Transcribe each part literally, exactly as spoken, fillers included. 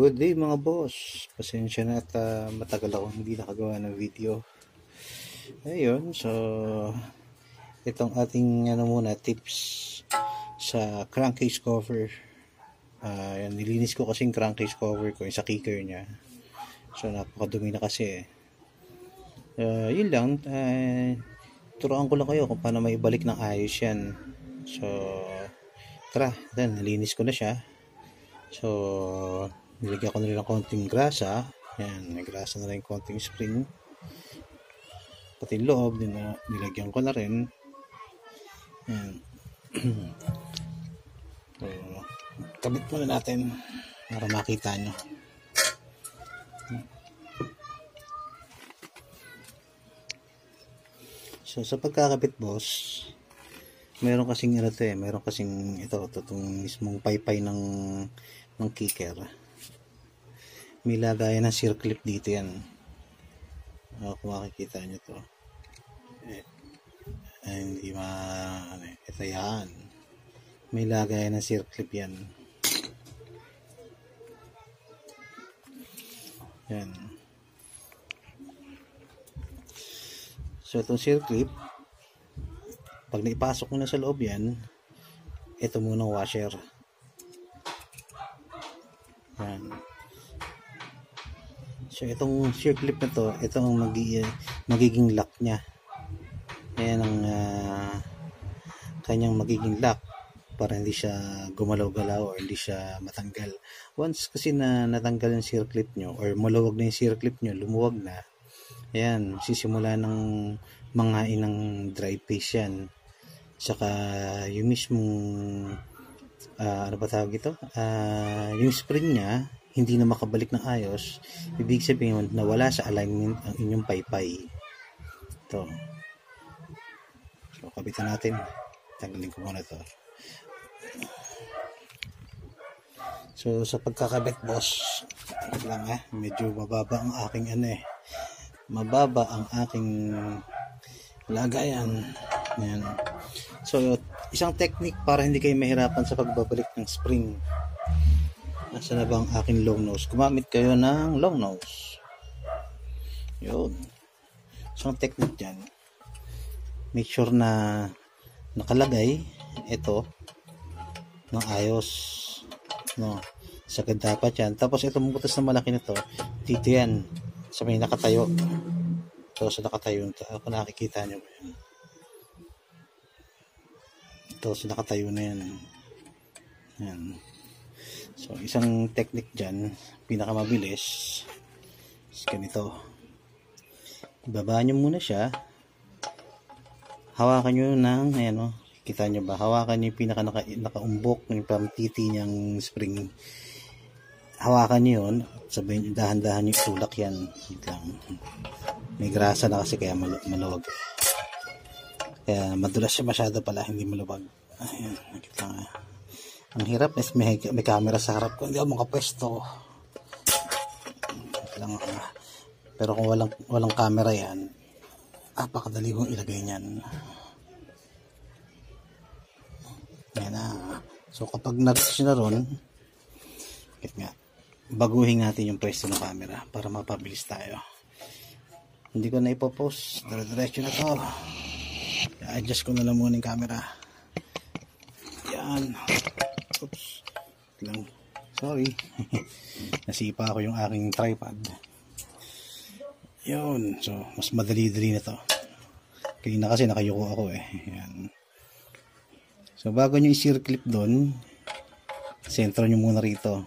Good day mga boss. Pasensya na at uh, matagal ako hindi nakagawa ng video. Ayun, so itong ating ano muna tips sa crankcase cover. Uh, yan, nilinis ko kasing crankcase cover ko yung sa kicker niya. So napakadumi na kasi eh. Uh, yun lang, uh, turuan ko lang kayo kung paano maibalik ng ayos yan. So tara, then nilinis ko na siya. So nilagyan ko na rin ng konting grasa. Yan, may grasa na rin konting spring. Pati loob din na nilagyan ko na rin. Yan. So, kabit muna natin para makita nyo. So sa pagkakabit boss, meron kasing ano to eh, meron kasing ito, itong mismong paypay ng ng kicker. May lagayan ng circlip dito yan. Uh, kung makikita nyo to. Eh, ay, hindi ma... Ano, ito yan. May lagayan ng circlip yan. Yan. So, itong circlip, pag naipasok mo na sa loob yan, ito muna washer. Yan. So, itong circlip na to, ito ang magi magiging lock niya. Ayan ang uh, kanyang magiging lock para hindi siya gumalaw-galaw o hindi siya matanggal. Once kasi na natanggal yung circlip nyo or maluwag na yung circlip nyo, lumuwag na, ayan, sisimula ng mga inang dry paste yan. Saka yung mismong uh, ano ba tawag ito? Uh, yung spring niya hindi na makabalik ng ayos, ibig sabihin nawala sa alignment ang inyong paypay. Ito. So, kabitan natin. Tanggalin ko muna ito. So, sa pagkakabit, boss, lang eh, medyo mababa ang aking ano eh. Mababa ang aking lagayan. Ayan. So, isang technique para hindi kayo mahirapan sa pagbabalik ng spring. Nasa na ba ang aking long nose? Gumamit kayo ng long nose. Yun. Isang technique dyan. Make sure na nakalagay ito ng ayos. No. Sagad dapat yan. Tapos itong butas na malaki nito, dito yan. Sa may nakatayo. Ito sa nakatayo. Ako nakikita nyo ba yan? Ito sa nakatayo na yan. Yan. So, isang technique dyan, pinakamabilis, is ganito. Ibaba nyo muna siya. Hawakan nyo ng, ayan o, kita nyo ba? Hawakan nyo yung pinaka naka, nakaumbok, yung pamtiti niyang spring. Hawakan nyo yun. Sabihin nyo, dahan-dahan nyo itulak yan. Lang. May grasa na kasi kaya mal maluwag. Kaya madulas siya masyado pala, hindi maluwag. Ayan, nakita nga. Ang hirap is may, may camera sa harap ko. Hindi ako makapwesto. Lang, uh, pero kung walang, walang camera yan, napakadali kong ilagay niyan. Yan na. So kapag na-reach na ron, bakit nga, baguhin natin yung pwesto ng camera para mapabilis tayo. Hindi ko na ipopost. Dire-diretso na to. I-adjust ko na lang muna yung camera. Yan. Oops. Lang. Sorry. Nasipa ako yung aking tripod. Yun. So, mas madali-dali na to. Kaya na kasi nakayuko ako eh. Yan. So, bago nyo i-circlip doon, sentro nyo muna rito.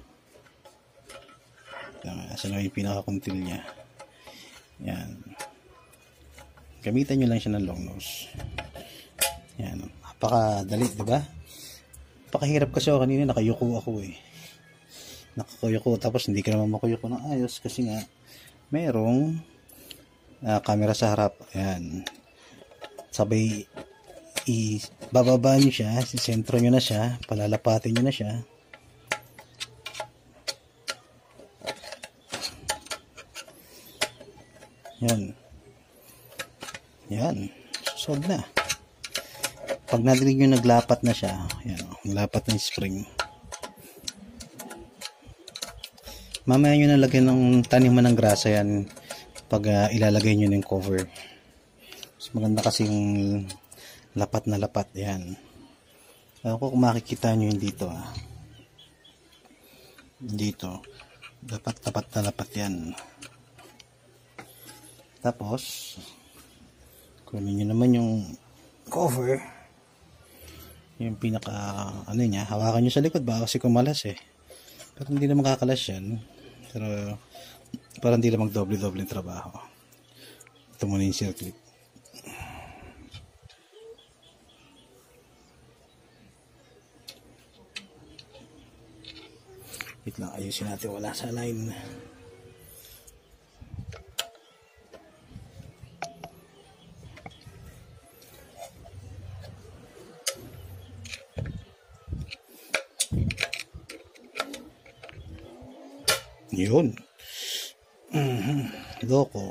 Asan na yung pinaka-contil niya. Yan. Gamitan nyo lang siya ng long nose. Yan. Napakadali, diba? Napakahirap kasi ako kanina, nakayuko ako eh. Nakakayuko, tapos hindi ka naman makayuko ng ayos kasi nga merong uh, camera sa harap. Ayan. Sabay ibababa nyo siya, sentro nyo na siya, palalapatin nyo na siya. Yan. Yan. Susod na. Pag nadinig nyo naglapat na siya, yan, naglapat na yung spring. Mamaya nyo nalagyan ng taniman ng grasa yan pag uh, ilalagay nyo ng cover. Mas maganda kasing lapat na lapat yan. Ako kung makikita nyo yun dito ah. Dito dapat tapat na lapat yan. Tapos kunin nyo naman yung cover, yung pinaka ano niya, hawakan nyo sa likod baka kasi kumalas eh, pero hindi na makakalas yan, pero para hindi na mag doble doble trabaho. Ito muna yung circlip. Wait lang, ayusin natin, wala sa line. Yun. Mm-hmm. Loko.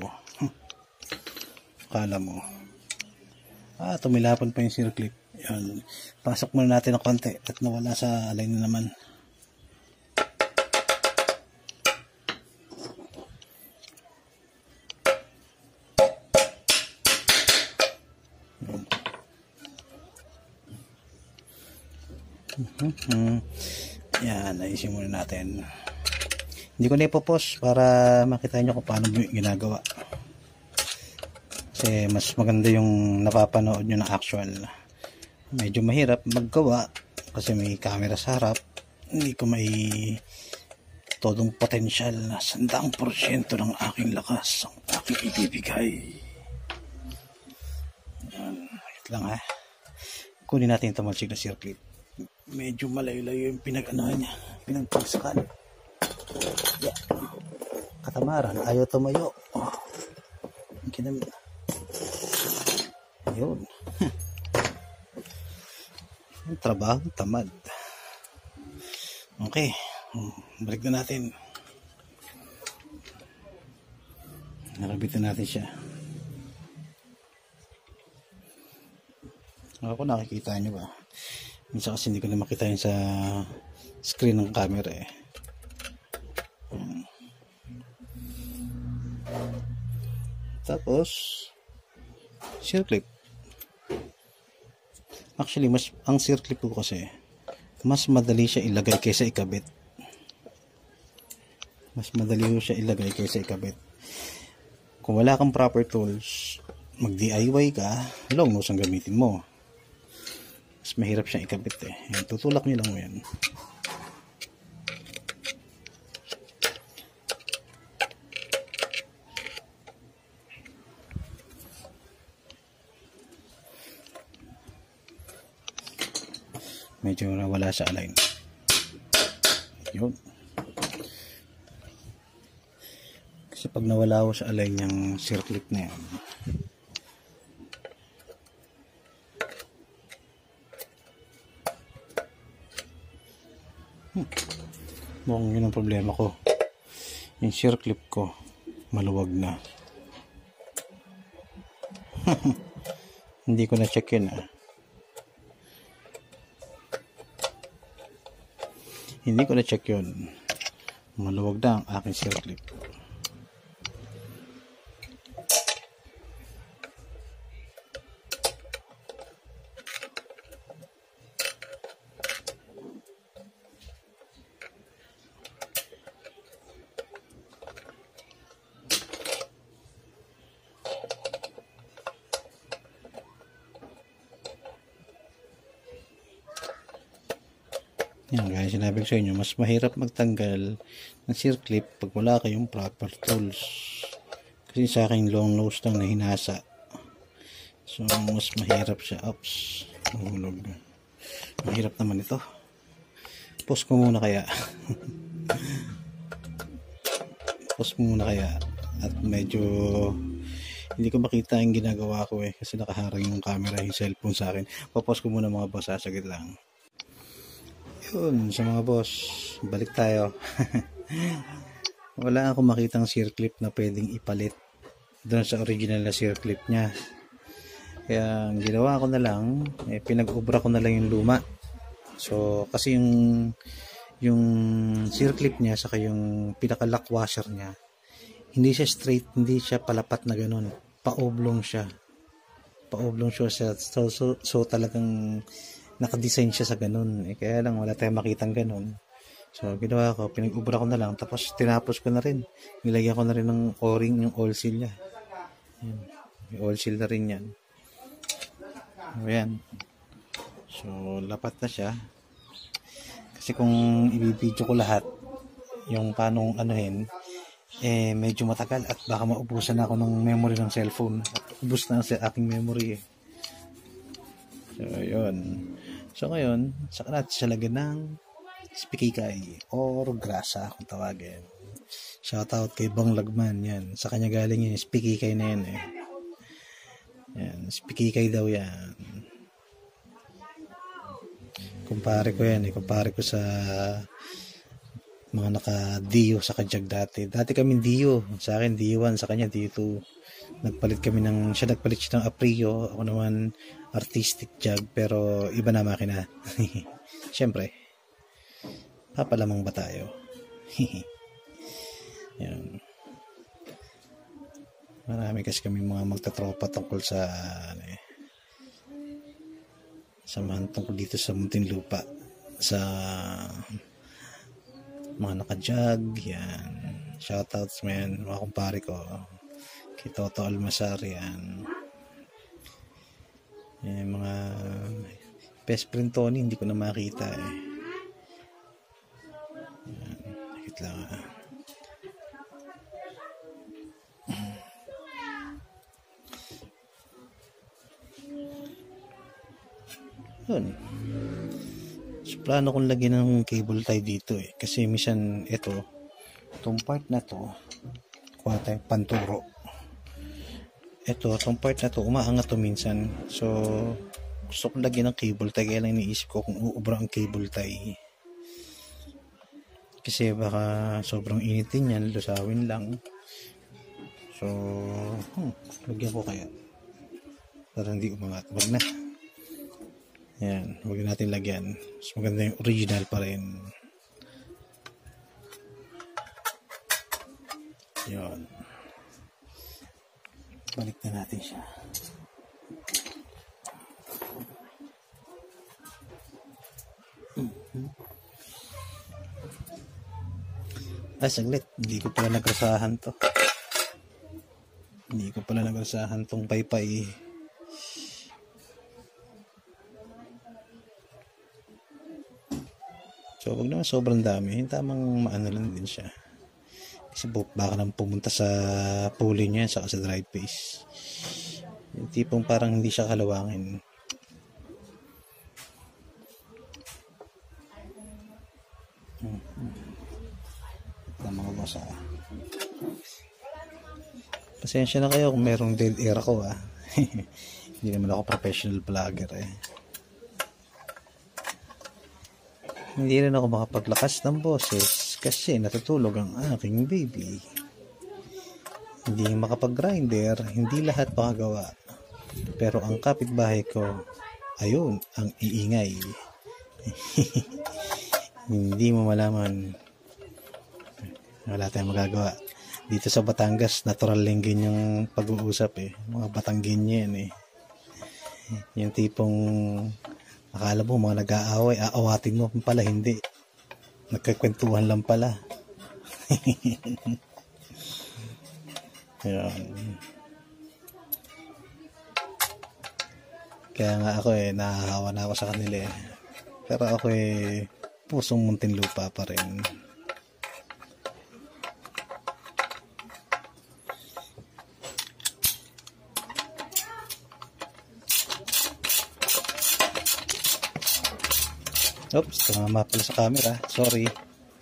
Kala mo. Ah, tumilapon pa yung circlip. Yan. Pasok muna natin ng konti at nawala sa line na naman. Mm-hmm. Yan, ayusin muna natin. Hindi ko na ipopost para makita nyo kung paano ginagawa. Kasi mas maganda yung napapanood nyo ng actual. Medyo mahirap maggawa kasi may camera sa harap. Hindi ko may todong potensyal na sandang porsyento ng aking lakas ang aking ibibigay. Yan. Wait lang ha. Kunin natin ito malsig na circlip. Medyo malayo-layo yung pinag-anahan niya. Pinagpagsakan. Yeah. Katamaran, ayaw tumayo. Oh. Kinam... Ayun. Ang trabaho, tamad. Okay. Balik na natin. Nakabitan natin siya. Ako, nakikita nyo ba? Minsan kasi hindi ko na makita yun sa screen ng camera eh. Tapos circlip. Actually mas ang circlip ko kasi mas madali siya ilagay kaysa ikabit. Mas madali mo siya ilagay kaysa ikabit. Kung wala kang proper tools, mag D I Y ka, long nose ang gamitin mo. Mas mahirap siyang ikabit eh. Yan, tutulak niyo lang mo yan. Medyo nawala sa align. Yun. Kasi pag nawala ko sa align yung circlip na yan, hmm. mukhang yun ang problema ko. Yung circlip ko maluwag na. Hindi ko na check yun ah. Hindi ko na check yun. Maluwag na ang aking circlip. Yan guys, sinabi ko sa inyo, mas mahirap magtanggal ng circlip pag wala kayong proper tools. Kasi sa akin long nose lang na hinasa. So mas mahirap siya. Oops, mahulog. Mahirap naman ito. Pause ko muna kaya. Pause ko muna kaya. At medyo hindi ko makita yung ginagawa ko eh. Kasi nakaharang yung camera, yung cellphone sa akin. Papause ko muna mga boss, sasagit lang. Yun, sa mga boss, balik tayo. Wala akong makitang circlip na pwedeng ipalit doon sa original na circlip niya. Kaya ang ginawa ko na lang, eh, pinag-ubra ko na lang yung luma. So kasi yung yung circlip niya saka yung pinaka lock washer niya, hindi siya straight, hindi siya palapat na ganun, paoblong siya paoblong siya so, so, so talagang nakadesign siya sa ganun eh, kaya lang wala tayong makitang ganun. So ginawa ko, pinag-ubra ko na lang, tapos tinapos ko na rin, nilagyan ko na rin ng o-ring yung oil seal niya. Yan. May oil seal na rin yan. Ayan. So lapat na siya. Kasi kung ibibidyo ko lahat yung paano anuhin, eh medyo matagal at baka maubusan na ako ng memory ng cellphone. At ubus na sa aking memory eh. So yun. So ngayon, saka natin siya lagyan ng spikikay or grasa kung tawagin. Shoutout kay Bang Lagman, yan. Sa kanya galing yun, spikikay na yan eh. Yan, spikikay daw yan. Kumpare ko yan eh, kumpare ko sa mga naka-Dio sa kajag dati. Dati kami Dio, sa akin Dio one, sa kanya Dio two. Nagpalit kami ng, siya nagpalit siya ng Aprio, ako naman artistic jag, pero iba na makina. Siyempre, papalamang ba tayo? Yan. Marami kasi kami mga magtatropa tungkol sa ano eh, samahan tungkol dito sa Muntinlupa, sa mga nakajag, yan. Shoutouts man, mga kumpare ko, kay Toto Almasar, yan. Yan, mga best friend Tony, hindi ko na makita eh. Yan, nakit lang ah. Yun. So, plano kong lagyan ng cable tie dito eh. Kasi minsan, ito, itong part na to, kuha tayong panturo. Ito, itong part na to, umaangat to minsan. So, gusto kong lagyan ng cable tie. Kaya lang iniisip ko kung uubra ang cable tie. Kasi baka sobrang init din yan, lusawin lang. So, hmm, lagyan ko kaya. Para hindi umangat. Wag na. Yan, huwag natin lagyan. Mas maganda yung original pa rin. Yan. Balik na natin siya. Mm-hmm. Ah, saglit. Hindi ko pala nagrasahan to. Hindi ko pala nagrasahan tong paypay. So, wag naman sobrang dami. Yung tamang maano lang din siya. Kasi baka nang pumunta sa pulley niya saka sa drive face. Yung tipong parang hindi siya kalawangin. Hmm. Ito mga boss ah. Pasensya na kayo kung merong dead air ako ah. Hindi naman ako professional vlogger eh. Hindi rin ako makapaglakas ng boses kasi natutulog ang aking baby. Hindi makapag-grinder, hindi lahat makagawa. Pero ang kapitbahay ko, ayun, ang iingay. Hindi mo malaman. Wala tayong magagawa. Dito sa Batangas, natural lang yung pag-uusap eh. Mga Batanggenyo yan eh. Yung tipong akala mo mga nag-aaway, aawatin mo pala, hindi. Nagkakwentuhan lang pala. Ayan. Kaya nga ako eh, nahahawa na ako sa kanila eh. Pero ako eh, pusong Muntinlupa pa rin. Oops, tumama pala sa camera. Sorry.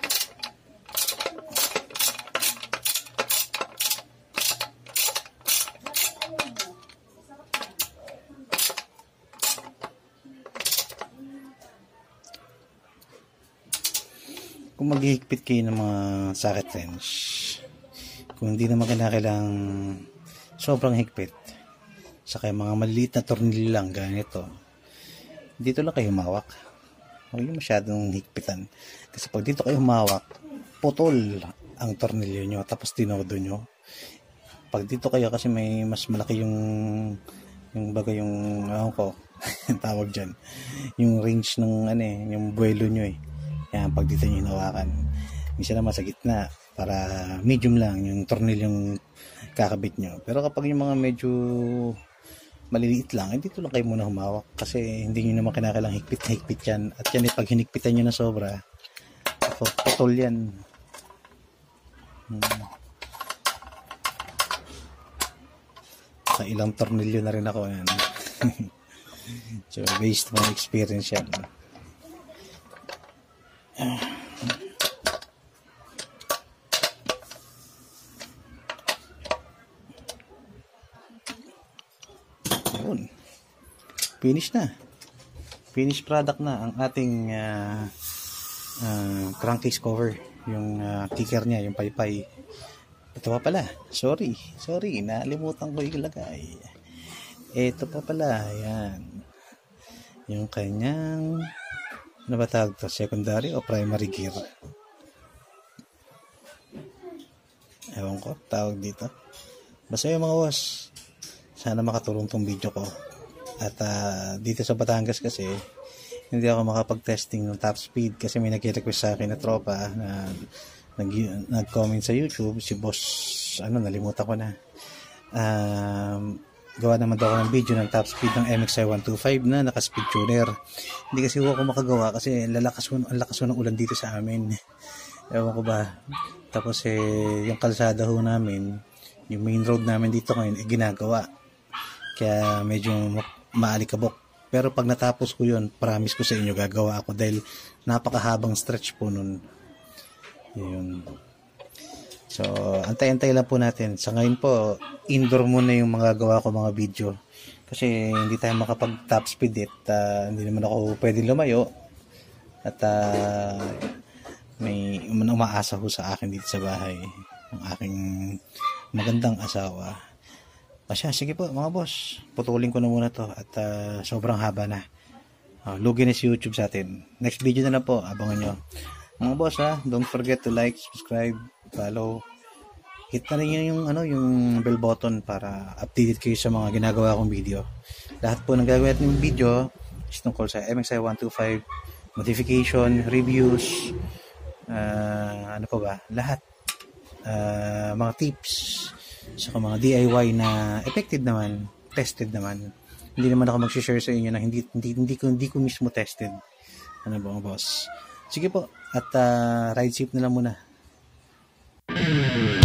Kung maghihigpit kayo ng mga socket wrench, kung hindi naman kinakailang sobrang higpit, saka yung mga maliliit na tornilyo lang, ganito, dito lang kayo humawak. Huwag yung masyadong higpitan. Kasi pag dito kayo humawak, putol ang tornilyo nyo, tapos tinodo nyo. Pag dito kayo, kasi may mas malaki yung yung baga yung ano ko, tawag dyan, yung range ng ano eh, yung buwelo nyo eh. Yan, pag dito nyo hinawakan. Minsan naman sa gitna, para medium lang yung tornilyong kakabit nyo. Pero kapag yung mga medyo maliliit lang, eh, dito lang kayo muna humawak kasi hindi nyo naman kinakailang higpit na higpit yan. At yan eh, pag hinigpitan nyo na sobra, ako, putol yan. Hmm. Sa ilang tornilyo na rin ako yan. So based on experience yan. Ayun, finish na, finish product na ang ating uh, uh, crankcase cover, yung uh, kicker nya, yung paypay. Ito pa pala, sorry sorry nalimutan ko ilagay. Ito pa pala, yan yung kanyang, ano ba tawag to, secondary o primary gear, ewan ko tawag dito. Basta yung mga boss, sana makatulong tong video ko. At uh, dito sa Batangas kasi hindi ako makapag-testing ng top speed kasi may nag-request sa akin na tropa na nag nag-comment sa YouTube, si boss, ano, nalimutan ko na, um, gawa naman daw ako ng video ng top speed ng M X I one twenty-five na naka-speed tuner. Hindi kasi ako makagawa kasi lalakas ang lakas ng ulan dito sa amin, ewan ko ba. Tapos eh yung kalsada ho namin, yung main road namin dito ngayon, eh, ginagawa, kaya medyo maalikabok. Pero pag natapos ko yun, promise ko sa inyo gagawa ako dahil napakahabang stretch po nun. Yun. So antay-antay lang po natin. Sa ngayon po, indoor muna yung mga gawa ko mga video kasi hindi tayo makapag top speed it. Uh, hindi naman ako pwede lumayo at uh, may umaasa ho sa akin dito sa bahay ang aking magandang asawa. Asya, sige po mga boss, putulin ko na muna to at uh, sobrang haba na. Uh, lugi na si YouTube sa atin. Next video na lang po, abangan nyo. Mga boss ha, don't forget to like, subscribe, follow. Hit na rin yung, ano, yung bell button para updated kayo sa mga ginagawa kong video. Lahat po ng gagawin ng video is tungkol sa M X I one twenty-five, modification, reviews, uh, ano pa ba, lahat. Uh, mga tips, saka mga D I Y na effective naman, tested naman. Hindi naman ako mag-share sa inyo na hindi hindi hindi ko hindi ko mismo tested. Ano ba, boss? Sige po, at uh, ride safe na lang muna.